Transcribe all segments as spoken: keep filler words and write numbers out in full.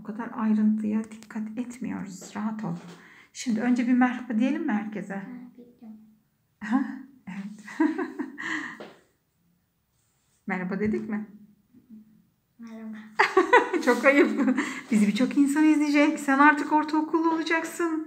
kadar ayrıntıya dikkat etmiyoruz. Rahat ol. Şimdi önce bir merhaba diyelim mi herkese? Ha, evet. Merhaba dedik mi? Merhaba. Çok ayıp. Bizi birçok insan izleyecek. Sen artık ortaokullu olacaksın.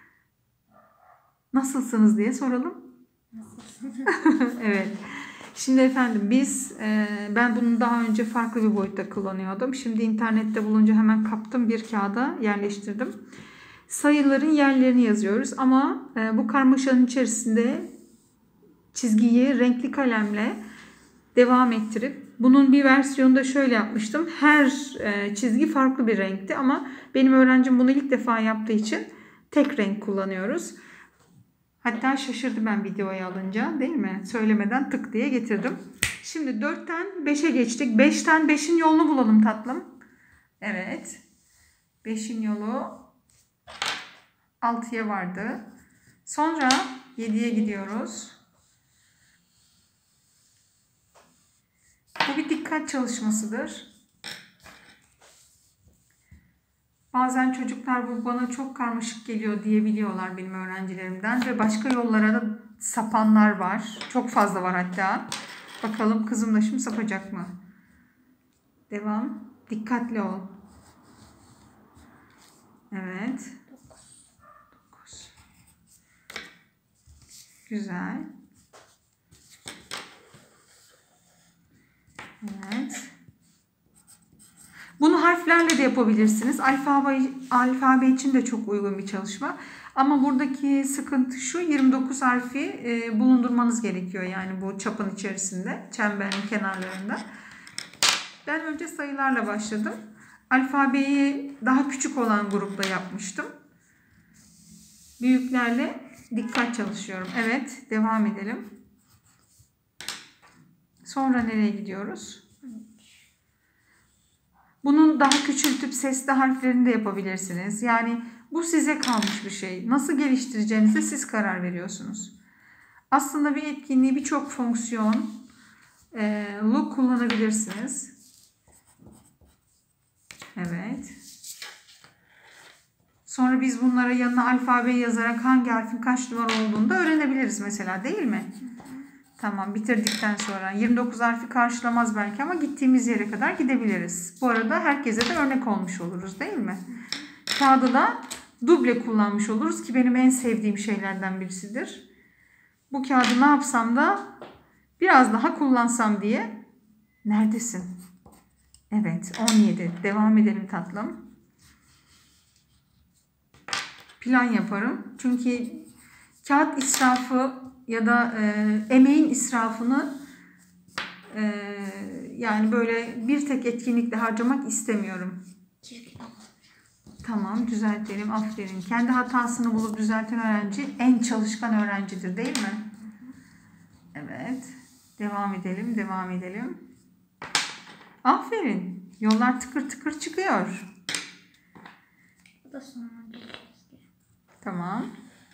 Nasılsınız diye soralım. Nasılsınız? Evet. Şimdi efendim biz, e, ben bunu daha önce farklı bir boyutta kullanıyordum. Şimdi internette bulunca hemen kaptım, bir kağıda yerleştirdim. Sayıların yerlerini yazıyoruz ama e, bu karmaşanın içerisinde çizgiyi renkli kalemle devam ettirip, bunun bir versiyonu da şöyle yapmıştım. Her e, çizgi farklı bir renkti ama benim öğrencim bunu ilk defa yaptığı için tek renk kullanıyoruz. Hatta şaşırdım ben videoyu alınca, değil mi? Söylemeden tık diye getirdim. Şimdi dörtten beşe geçtik. beşten beşin yolunu bulalım tatlım. Evet. beşin yolu altıya vardı. Sonra yediye gidiyoruz. Bu bir dikkat çalışmasıdır. Bazen çocuklar bu bana çok karmaşık geliyor diyebiliyorlar benim öğrencilerimden ve başka yollara da sapanlar var. Çok fazla var hatta. Bakalım kızım da şimdi sapacak mı? Devam. Dikkatli ol. Evet. dokuz. Güzel. Evet. Bunu harflerle de yapabilirsiniz. Alfabe, alfabe için de çok uygun bir çalışma. Ama buradaki sıkıntı şu: yirmi dokuz harfi e, bulundurmanız gerekiyor. Yani bu çapın içerisinde, çemberin kenarlarında. Ben önce sayılarla başladım. Alfabeyi daha küçük olan grupla yapmıştım. Büyüklerle dikkat çalışıyorum. Evet, devam edelim. Sonra nereye gidiyoruz? Bunun daha küçültüp sesli harflerini de yapabilirsiniz. Yani bu size kalmış bir şey. Nasıl geliştireceğinize siz karar veriyorsunuz. Aslında bir etkinliği birçok fonksiyon e, look kullanabilirsiniz. Evet. Sonra biz bunlara yanına alfabeyi yazarak hangi harfin kaç numara olduğunu da öğrenebiliriz mesela, değil mi? Tamam, bitirdikten sonra yirmi dokuz harfi karşılamaz belki ama gittiğimiz yere kadar gidebiliriz. Bu arada herkese de örnek olmuş oluruz, değil mi? Kağıdı da duble kullanmış oluruz ki benim en sevdiğim şeylerden birisidir. Bu kağıdı ne yapsam da biraz daha kullansam diye. Neredesin? Evet, on yedi. Devam edelim tatlım. Plan yaparım. Çünkü kağıt israfı ya da e, emeğin israfını e, yani böyle bir tek etkinlikle harcamak istemiyorum. Tamam, düzeltelim. Aferin. Kendi hatasını bulup düzelten öğrenci en çalışkan öğrencidir, değil mi? Evet. Devam edelim. Devam edelim. Aferin. Yollar tıkır tıkır çıkıyor. Bu da sonra. Tamam.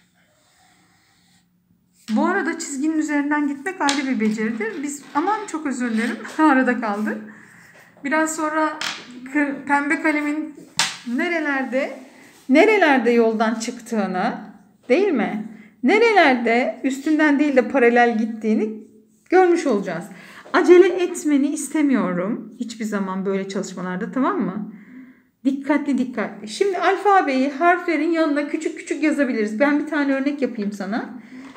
Bu arada çizginin üzerinden gitmek ayrı bir beceridir. Biz, aman çok özür dilerim, arada kaldı. Biraz sonra pembe kalemin nerelerde nerelerde yoldan çıktığını, değil mi? Nerelerde üstünden değil de paralel gittiğini görmüş olacağız. Acele etmeni istemiyorum hiçbir zaman böyle çalışmalarda, tamam mı? Dikkatli dikkatli. Şimdi alfabeyi harflerin yanına küçük küçük yazabiliriz. Ben bir tane örnek yapayım sana.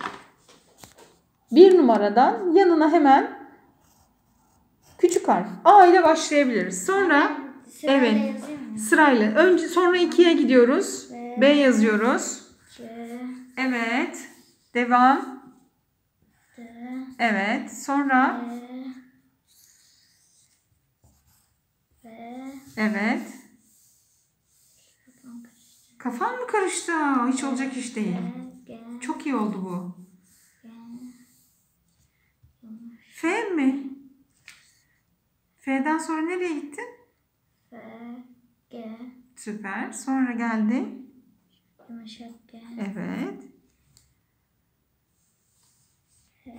Bir numaradan yanına hemen küçük harf A ile başlayabiliriz. Sonra Sırayla evet, yazayım mı? sırayla. Önce sonra ikiye gidiyoruz. B, B yazıyoruz. C, Evet. Devam. D, Evet. Sonra E, B, evet. Kafan mı karıştı? Hiç olacak iş değil. G, Çok iyi oldu bu. G, F mi? F'den sonra nereye gittin? F, G, Süper. Sonra geldi. yumuşak G, Evet. H,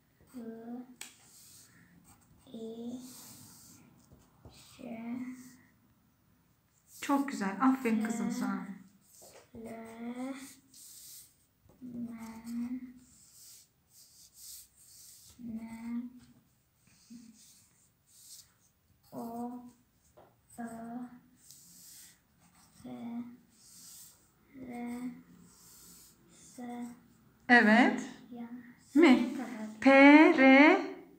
I, I, J, Çok güzel. Aferin kızım sana. L, M, N, O, Ö, F, R, S, Evet. Ya, Mi? P, R,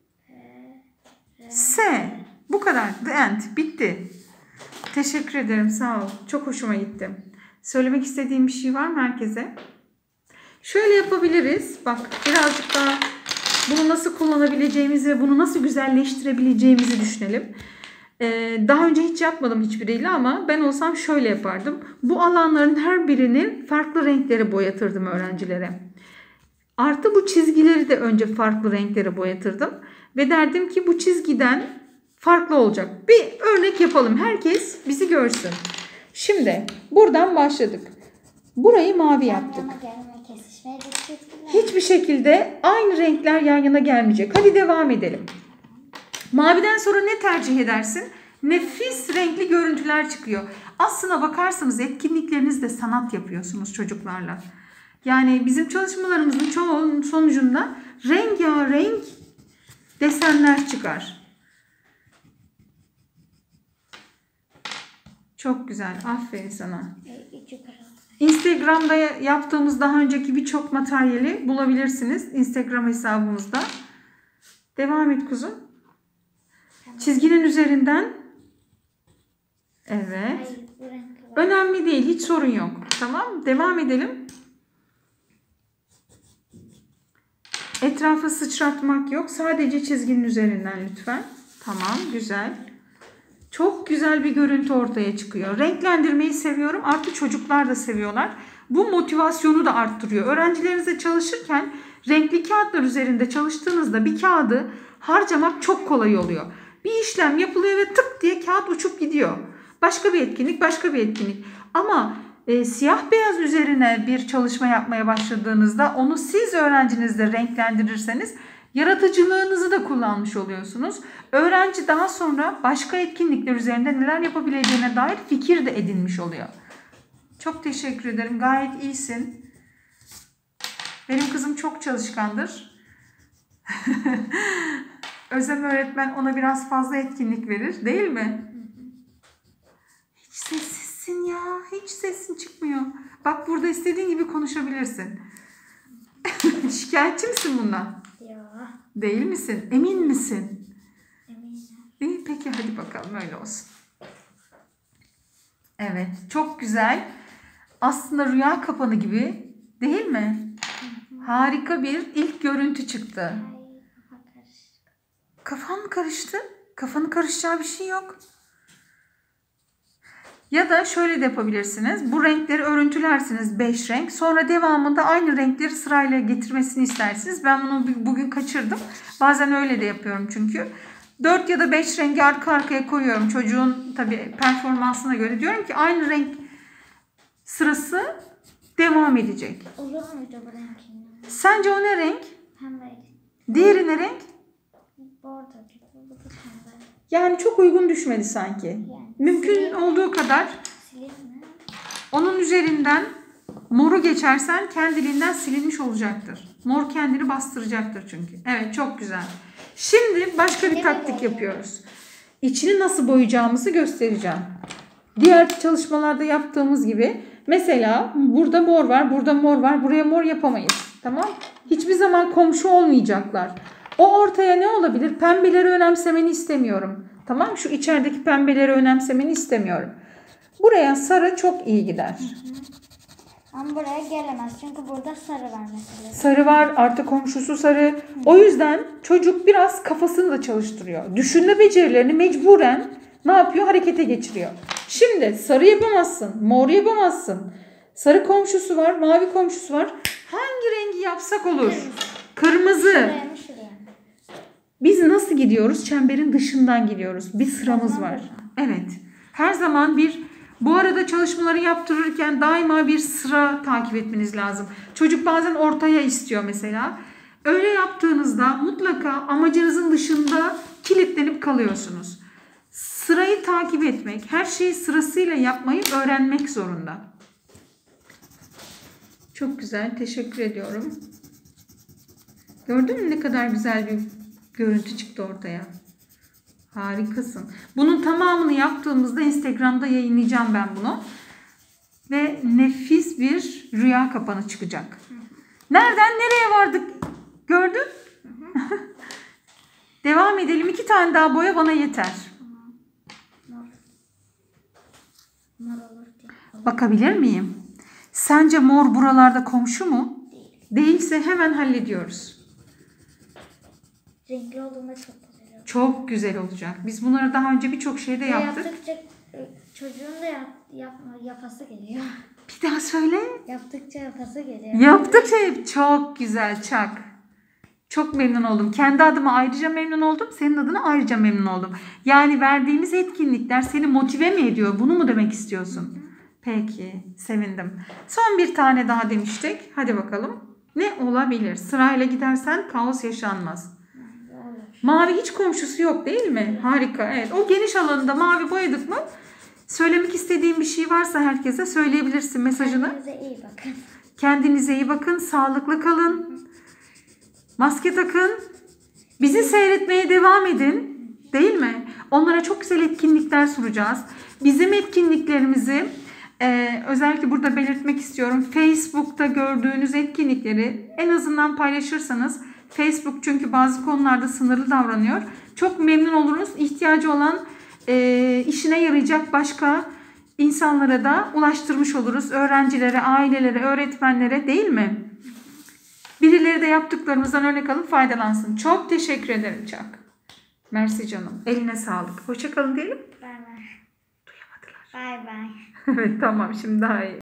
S. Bu kadar. The end. Bitti. Teşekkür ederim. Sağ ol. Çok hoşuma gitti. Söylemek istediğim bir şey var mı herkese? Şöyle yapabiliriz. Bak birazcık daha bunu nasıl kullanabileceğimizi ve bunu nasıl güzelleştirebileceğimizi düşünelim. Ee, daha önce hiç yapmadım hiçbiriyle ama ben olsam şöyle yapardım. Bu alanların her birini farklı renklere boyatırdım öğrencilere. Artı bu çizgileri de önce farklı renklere boyatırdım. Ve derdim ki bu çizgiden farklı olacak. Bir örnek yapalım. Herkes bizi görsün. Şimdi buradan başladık. Burayı mavi yaptık. Hiçbir şekilde aynı renkler yan yana gelmeyecek. Hadi devam edelim. Maviden sonra ne tercih edersin? Nefis renkli görüntüler çıkıyor. Aslına bakarsanız etkinliklerinizde sanat yapıyorsunuz çocuklarla. Yani bizim çalışmalarımızın çoğunun sonucunda rengarenk desenler çıkar. Çok güzel. Aferin sana. Instagram'da yaptığımız daha önceki birçok materyali bulabilirsiniz. Instagram hesabımızda. Devam et kuzum. Çizginin üzerinden. Evet. Önemli değil. Hiç sorun yok. Tamam. Devam edelim. Etrafa sıçratmak yok. Sadece çizginin üzerinden lütfen. Tamam. Güzel. Çok güzel bir görüntü ortaya çıkıyor. Renklendirmeyi seviyorum. Artı çocuklar da seviyorlar. Bu motivasyonu da arttırıyor. Öğrencilerinizle çalışırken renkli kağıtlar üzerinde çalıştığınızda bir kağıdı harcamak çok kolay oluyor. Bir işlem yapılıyor ve tık diye kağıt uçup gidiyor. Başka bir etkinlik, başka bir etkinlik. Ama e, siyah beyaz üzerine bir çalışma yapmaya başladığınızda onu siz öğrencinizle renklendirirseniz yaratıcılığınızı da kullanmış oluyorsunuz. Öğrenci daha sonra başka etkinlikler üzerinde neler yapabileceğine dair fikir de edinmiş oluyor. Çok teşekkür ederim. Gayet iyisin. Benim kızım çok çalışkandır. Özlem öğretmen ona biraz fazla etkinlik verir, değil mi? Hiç sessizsin ya. Hiç sesin çıkmıyor. Bak burada istediğin gibi konuşabilirsin. Şikayetçi misin bundan? Ya. Değil misin? Emin misin? Eminim. İyi peki hadi bakalım öyle olsun. Evet çok güzel. Aslında rüya kapanı gibi değil mi? Harika bir ilk görüntü çıktı. Ay, kafa karıştı. Kafan mı karıştı? Kafanın karışacağı bir şey yok. Ya da şöyle de yapabilirsiniz. Bu renkleri örüntülersiniz beş renk. Sonra devamında aynı renkleri sırayla getirmesini istersiniz. Ben bunu bugün kaçırdım. Bazen öyle de yapıyorum çünkü. dört ya da beş rengi arka arkaya koyuyorum. Çocuğun tabii performansına göre. Diyorum ki aynı renk sırası devam edecek. Olur muydu bu renk? Sence o ne renk? Pembeydi. Diğeri ne renk? Bordo gibi. Bu da pembe. Yani çok uygun düşmedi sanki. Yani. Mümkün Sileyim. olduğu kadar Sileyim mi? onun üzerinden moru geçersen kendiliğinden silinmiş olacaktır. Mor kendini bastıracaktır çünkü. Evet çok güzel. Şimdi başka bir Ne taktik boyayacağım? yapıyoruz. İçini nasıl boyayacağımızı göstereceğim. Diğer çalışmalarda yaptığımız gibi mesela burada mor var, burada mor var. Buraya mor yapamayız. Tamam? Hiçbir zaman komşu olmayacaklar. O ortaya ne olabilir? Pembeleri önemsemeni istemiyorum. Tamam? Şu içerideki pembeleri önemsemeni istemiyorum. Buraya sarı çok iyi gider. Hı hı. Ama buraya gelemez çünkü burada sarı var mesela. Sarı var, artı komşusu sarı. O yüzden çocuk biraz kafasını da çalıştırıyor. Düşünme becerilerini mecburen ne yapıyor? Harekete geçiriyor. Şimdi sarı yapamazsın, mor yapamazsın. Sarı komşusu var, mavi komşusu var. Hangi rengi yapsak olur? Kırmızı. Şuraya mı şuraya mı? Biz nasıl gidiyoruz? Çemberin dışından gidiyoruz. Bir sıramız Tamam. var. Evet. Her zaman bir, bu arada çalışmaları yaptırırken daima bir sıra takip etmeniz lazım. Çocuk bazen ortaya istiyor mesela. Öyle yaptığınızda mutlaka amacınızın dışında kilitlenip kalıyorsunuz. Sırayı takip etmek, her şeyi sırasıyla yapmayı öğrenmek zorunda. Çok güzel, teşekkür ediyorum. Gördün mü ne kadar güzel bir görüntü çıktı ortaya. Harikasın. Bunun tamamını yaptığımızda Instagram'da yayınlayacağım ben bunu. Ve nefis bir rüya kapanı çıkacak. Nereden nereye vardık? Gördün? Devam edelim. İki tane daha boya bana yeter. Bakabilir miyim? Sence mor buralarda komşu mu? Değil. Değilse hemen hallediyoruz. Renkli olduğunda çok güzel olacak. Çok güzel olacak. Biz bunları daha önce birçok şeyde yaptık. Yaptıkça çocuğun da yap, yap, yapası geliyor. Bir daha söyle. Yaptıkça yapası geliyor. Yaptıkça çok güzel Çak. Çok memnun oldum. Kendi adıma ayrıca memnun oldum. Senin adına ayrıca memnun oldum. Yani verdiğimiz etkinlikler seni motive mi ediyor? Bunu mu demek istiyorsun? Peki. Sevindim. Son bir tane daha demiştik. Hadi bakalım. Ne olabilir? Sırayla gidersen kaos yaşanmaz. Mavi hiç komşusu yok değil mi? Harika. Evet. O geniş alanında mavi boyadık mı? Söylemek istediğin bir şey varsa herkese söyleyebilirsin mesajını. Kendinize iyi bakın. Kendinize iyi bakın. Sağlıklı kalın. Maske takın. Bizi seyretmeye devam edin. Değil mi? Onlara çok güzel etkinlikler sunacağız. Bizim etkinliklerimizi e, özellikle burada belirtmek istiyorum. Facebook'ta gördüğünüz etkinlikleri en azından paylaşırsanız, Facebook çünkü bazı konularda sınırlı davranıyor. Çok memnun oluruz. İhtiyacı olan, e, işine yarayacak başka insanlara da ulaştırmış oluruz. Öğrencilere, ailelere, öğretmenlere değil mi? Birileri de yaptıklarımızdan örnek alıp faydalansın. Çok teşekkür ederim Çak. Mersi canım. Eline sağlık. Hoşça kalın diyelim. Bay bay. Duyamadılar. Bay bay. Evet tamam şimdi daha iyi.